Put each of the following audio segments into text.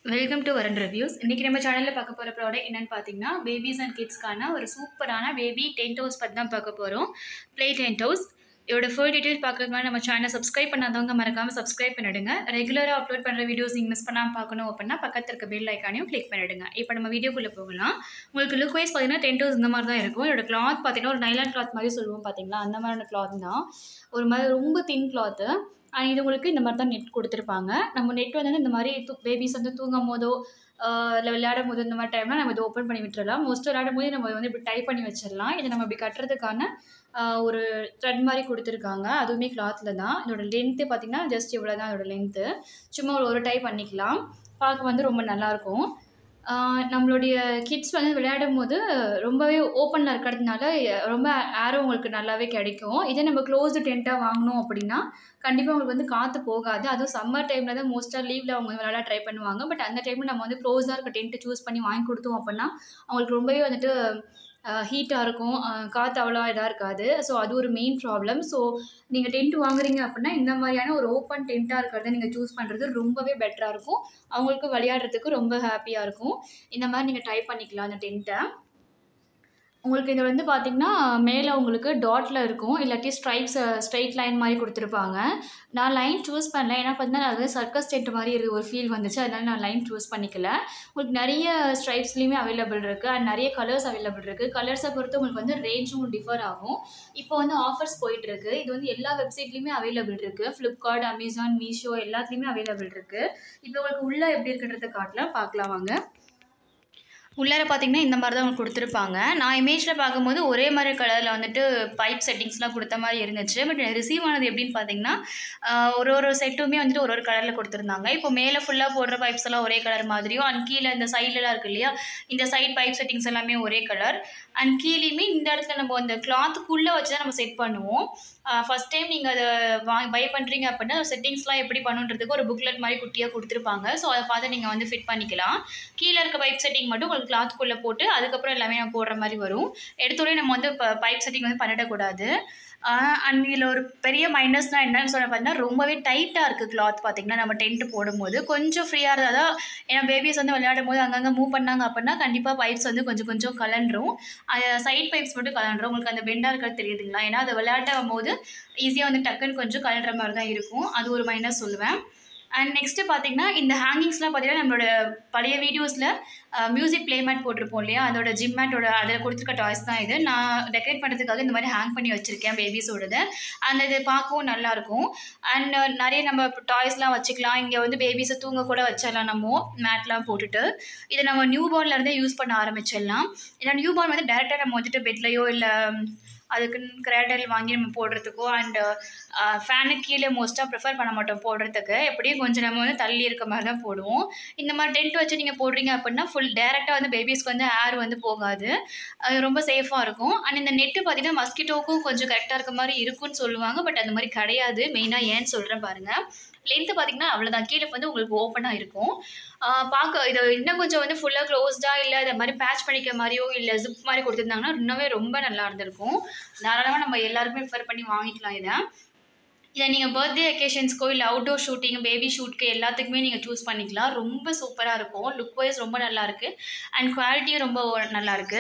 Welcome to வரன் reviews. இன்றைக்கி நம்ம சேனலில் பார்க்க போகிற ப்ராடக்ட் என்னென்னு பார்த்தீங்கன்னா, பேபிஸ் அண்ட் கிட்ஸ்க்கான ஒரு சூப்பரான பேபி டென்ட் ஹவுஸ் பற்றி தான் பார்க்க போகிறோம். Play tent house. இதோட ஃபுல் டீட்டெயில் பார்க்கறதுக்கு முன்னாடி நம்ம சேனலை சப்ஸ்கிரைப் பண்ணாதவங்க மறக்காமல் சப்ஸ்கிரைப் பண்ணிடுங்க. ரெகுலராக அப்லோட் பண்ணுற வீடியோஸ் நீங்கள் மிஸ் பண்ணாமல் பார்க்கணும் அப்படின்னா பக்கத்தில் இருக்க பெல் ஐக்கானையும் கிளிக் பண்ணிவிடுங்க. இப்போ நம்ம வீடியோக்குள்ளே போகலாம். உங்களுக்கு லுக் வைஸ் பார்த்தீங்கன்னா டென்ட் ஹவுஸ் இந்த மாதிரி தான் இருக்கும். இதோட கிளாத் பார்த்தீங்கன்னா ஒரு நைலான் கிளாத் மாதிரி சொல்லுவோம் பார்த்தீங்களா, அந்த மாதிரியான கிளாத் தான். ஒரு மாதிரி ரொம்ப தின் கிளாத்து. இது உங்களுக்கு இந்த மாதிரி தான் நெட் கொடுத்துருப்பாங்க. நம்ம நெட் வந்து இந்த மாதிரி பேபிஸ் வந்து தூங்கும் போதோ இல்லை விளையாடும் போது இந்த மாதிரி டைம்லாம் நம்ம இதை ஓப்பன் பண்ணி விட்டுறலாம். மோஸ்ட் விளையாடும் போது நம்ம வந்து இப்படி டைப் பண்ணி வச்சிடலாம். இதை நம்ம இப்படி கட்டுறதுக்கான ஒரு த்ரெட் மாதிரி கொடுத்துருக்காங்க. அதுவுமே கிளாத்தில் தான். இதோட லென்த்து பார்த்திங்கன்னா ஜஸ்ட் இவ்வளோ தான் இதோட லென்த்து. சும்மா ஒரு டைப் பண்ணிக்கலாம். பார்க்க வந்து ரொம்ப நல்லாயிருக்கும். நம்மளுடைய கிட்ஸ் வந்து விளையாடும் போது ரொம்பவே ஓப்பனில் இருக்கிறதுனால ரொம்ப ஏரும் உங்களுக்கு நல்லாவே கிடைக்கும். இதே நம்ம க்ளோஸ்டு டென்ட்டாக வாங்கினோம் அப்படின்னா கண்டிப்பாக உங்களுக்கு வந்து காற்று போகாது. அதுவும் சம்மர் டைமில் தான் மோஸ்ட்டாக லீவில் அவங்க விளையாட ட்ரை பண்ணுவாங்க. பட் அந்த டைமில் நம்ம வந்து க்ளோஸாக இருக்க டென்ட்டு சூஸ் பண்ணி வாங்கி கொடுத்தோம் அப்படின்னா அவங்களுக்கு ரொம்பவே வந்துட்டு ஹீட்டாக இருக்கும். காற்று அவ்வளோ இதாக இருக்காது. ஸோ அது ஒரு மெயின் ப்ராப்ளம். ஸோ நீங்கள் டென்ட் வாங்குறீங்க அப்படின்னா இந்த மாதிரியான ஒரு ஓப்பன் டென்ட்டாக இருக்கிறத நீங்கள் சூஸ் பண்ணுறது ரொம்பவே பெட்டராக இருக்கும். அவங்களுக்கு விளையாடுறதுக்கு ரொம்ப ஹாப்பியாக இருக்கும். இந்த மாதிரி நீங்கள் ட்ரை பண்ணிக்கலாம் அந்த டென்ட்டை. உங்களுக்கு இது வந்து பார்த்திங்கன்னா மேலே உங்களுக்கு டாட்டில் இருக்கும், இல்லாட்டி ஸ்ட்ரைட் லைன் மாதிரி கொடுத்துருப்பாங்க. நான் லைன் சூஸ் பண்ணல. ஏன்னா பார்த்தீங்கன்னா அது சர்க்கஸ் டென்ட் மாதிரி ஒரு ஃபீல் வந்துச்சு. அதனால நான் லைன் சூஸ் பண்ணிக்கல. உங்களுக்கு நிறைய ஸ்ட்ரைப்ஸ்லேயுமே அவைலபிள் இருக்குது அண்ட் நிறைய கலர்ஸ் அவைலபிள் இருக்குது. கலர்ஸை பொறுத்து உங்களுக்கு வந்து ரேஞ்சும் டிஃபர் ஆகும். இப்போ வந்து ஆஃபர்ஸ் போயிட்டுருக்கு. இது வந்து எல்லா வெப்சைட்லேயுமே அவைலபிள் இருக்குது. ஃப்ளிப்கார்ட், அமேசான், மீஷோ எல்லாத்துலேயுமே அவைலபிள் இருக்குது. இப்போ உங்களுக்கு உள்ளே எப்படி இருக்குன்றதை பார்க்கலாம் வாங்க. உள்ளார பார்த்திங்கன்னா இந்த மாதிரி தான் உங்களுக்கு கொடுத்துருப்பாங்க. நான் இமேஜில் பார்க்கும்போது ஒரே மாதிரி கலரில் வந்துட்டு பைப் செட்டிங்ஸ்லாம் கொடுத்த மாதிரி இருந்துச்சு. பட் ரிசீவ் ஆனது எப்படின்னு பார்த்தீங்கன்னா ஒரு செட்டுமே வந்துட்டு ஒரு கலரில் கொடுத்துருந்தாங்க. இப்போ மேலே ஃபுல்லாக போடுற பைப்ஸ் எல்லாம் ஒரே கலர் மாதிரியும் அண்ட் கீழே இந்த சைட்லலாம் இருக்குது இல்லையா, இந்த சைட் பைப் செட்டிங்ஸ் எல்லாமே ஒரே கலர். அண்ட் கீழேயுமே இந்த இடத்துல நம்ம அந்த கிளாத்துக்குள்ளே வச்சு தான் நம்ம செட் பண்ணுவோம். ஃபஸ்ட் டைம் நீங்கள் அதை பை பண்ணுறீங்க அப்படின்னா செட்டிங்ஸ்லாம் எப்படி பண்ணுன்றதுக்கு ஒரு புக்லெட் மாதிரி குட்டியாக கொடுத்துருப்பாங்க. ஸோ அதை பார்த்து நீங்கள் வந்து ஃபிட் பண்ணிக்கலாம். கீழே இருக்க பைப் செட்டிங் மட்டும் உங்களுக்கு கிளாத்துக்குள்ளே போட்டு அதுக்கப்புறம் எல்லாமே நம்ம போடுற மாதிரி வரும். எடுத்தோடனே நம்ம வந்து பைப் செட்டிங் வந்து பண்ணிடக்கூடாது. அண்ட் இதில் ஒரு பெரிய மைனஸ்னால் என்னன்னு சொல்ல பார்த்தீங்கன்னா ரொம்பவே டைட்டாக இருக்குது கிளாத். பார்த்திங்கன்னா நம்ம டென்ட்டு போடும்போது கொஞ்சம் ஃப்ரீயாக இருந்தால் தான். ஏன்னா பேபிஸ் வந்து விளையாடும் போது அங்கங்கே மூவ் பண்ணாங்க அப்படின்னா கண்டிப்பாக பைப்ஸ் வந்து கொஞ்சம் கலண்டுரும். சைட் பைப்ஸ் மட்டும் கலண்டுரும். உங்களுக்கு அந்த பெண்டாக இருக்கிறது தெரியுதுங்களா? ஏன்னா அதை விளையாடும் போது ஈஸியாக வந்து டக்குன்னு கொஞ்சம் கலண்டுற மாதிரி தான் இருக்கும். அது ஒரு மைனஸ் சொல்லுவேன். அண்ட் நெக்ஸ்ட்டு பார்த்திங்கன்னா இந்த ஹேங்கிங்ஸ்லாம் பார்த்திங்கன்னா நம்மளோட பழைய வீடியோஸில் மியூசிக் ப்ளே மேட் போட்டிருப்போம் இல்லையா, அதோட ஜிம் மேட்டோட அதில் கொடுத்துருக்க டாய்ஸ் தான் இது. நான் டெக்கரேட் பண்ணுறதுக்காக இந்த மாதிரி ஹேங் பண்ணி வச்சுருக்கேன் பேபிஸோடது. அந்த இது பார்க்கவும் நல்லாயிருக்கும். அண்ட் நிறைய நம்ம டாய்ஸ்லாம் வச்சுக்கலாம். இங்கே வந்து பேபிஸை தூங்க கூட வச்சிடலாம் நம்ம மேட்லாம் போட்டுட்டு. இதை நம்ம நியூ பார்ன்லேருந்தே யூஸ் பண்ண ஆரம்பிச்சிடலாம். ஏன்னா நியூ பார்ன் வந்து டேரெக்டாக நம்ம வந்துட்டு பெட்லையோ இல்லை அதுக்குன்னு கிராடல் வாங்கி நம்ம போடுறதுக்கோ அண்ட் ஃபேனுக்கு கீழே மோஸ்ட்டாக ப்ரிஃபர் பண்ண மாட்டோம் போடுறதுக்கு. எப்படியும் கொஞ்சம் நம்ம வந்து தள்ளி இருக்க மாதிரி தான் போடுவோம். இந்த மாதிரி டென்ட் வச்சு நீங்கள் போடுறீங்க அப்படின்னா ஃபுல் டேரெக்டாக வந்து பேபிஸ்க்கு வந்து ஏர் வந்து போகாது. அது ரொம்ப சேஃபாக இருக்கும். அண்ட் இந்த நெட்டு பார்த்திங்கன்னா மஸ்கிட்டோக்கும் கொஞ்சம் கரெக்டாக இருக்க மாதிரி இருக்குன்னு சொல்லுவாங்க. பட் அந்த மாதிரி கிடையாது. மெயினாக ஏன்னு சொல்கிறேன் பாருங்கள். லென்த்து பார்த்திங்கன்னா அவ்வளோதான். கீழே வந்து உங்களுக்கு ஓப்பனாக இருக்கும். பார்க்க இதை இன்னும் கொஞ்சம் வந்து ஃபுல்லாக க்ளோஸ்டாக இல்லை அதை மாதிரி பேட்ச் பண்ணிக்க மாதிரியோ இல்லை ஜிப் மாதிரி கொடுத்துருந்தாங்கன்னா இன்னுமே ரொம்ப நல்லா இருந்திருக்கும். தாராளமாக நம்ம எல்லாருக்குமே ப்ரிஃபர் பண்ணி வாங்கிக்கலாம் இதை நீங்கள் பர்த்டே அக்கேஷன்ஸ்க்கோ இல்லை அவுட்டோர் ஷூட்டிங் பேபி ஷூட்க்கு எல்லாத்துக்குமே நீங்கள் சூஸ் பண்ணிக்கலாம். ரொம்ப சூப்பராக இருக்கும். லுக் வைஸ் ரொம்ப நல்லாயிருக்கு அண்ட் குவாலிட்டியும் ரொம்ப நல்லாயிருக்கு.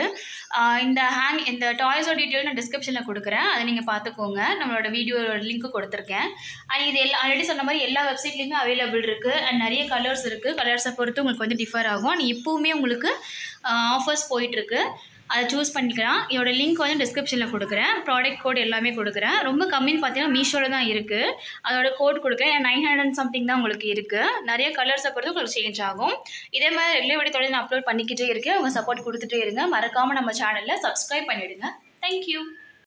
இந்த டாய்ஸோட டீட்டெயில் நான் டிஸ்கிரிப்ஷனில் கொடுக்குறேன். அதை நீங்கள் பார்த்துக்கோங்க. நம்மளோட வீடியோட லிங்க்கு கொடுத்துருக்கேன். அண்ட் இது ஆல்ரெடி சொன்ன மாதிரி எல்லா வெப்சைட்லேயுமே அவைலபிள் இருக்குது. அண்ட் நிறைய கலர்ஸ் இருக்குது. கலர்ஸை பொறுத்து உங்களுக்கு வந்து டிஃபர் ஆகும். அண்ட் இப்போவுமே உங்களுக்கு ஆஃபர்ஸ் போயிட்டுருக்கு. அதை சூஸ் பண்ணிக்கலாம். இதோட லிங்க் வந்து டிஸ்கிரிப்ஷனில் கொடுக்குறேன். ப்ராடக்ட் கோட் எல்லாமே கொடுக்குறேன். ரொம்ப கம்மின்னு பார்த்தீங்கன்னா மீஷோவில் தான் இருக்குது. அதோட கோட் கொடுக்குறேன். 900 சம்திங் தான் உங்களுக்கு இருக்குது. நிறைய கலர்ஸை பொறுத்து உங்களுக்கு சேஞ்ச் ஆகும். இதே மாதிரி ரெகுலர் வீடியோட நான் அப்லோட் பண்ணிக்கிட்டே இருக்கேன். உங்கள் சப்போர்ட் கொடுத்துட்டே இருங்க. மறக்காமல் நம்ம சேனலில் சப்ஸ்கிரைப் பண்ணிவிடுங்க. தேங்க்யூ.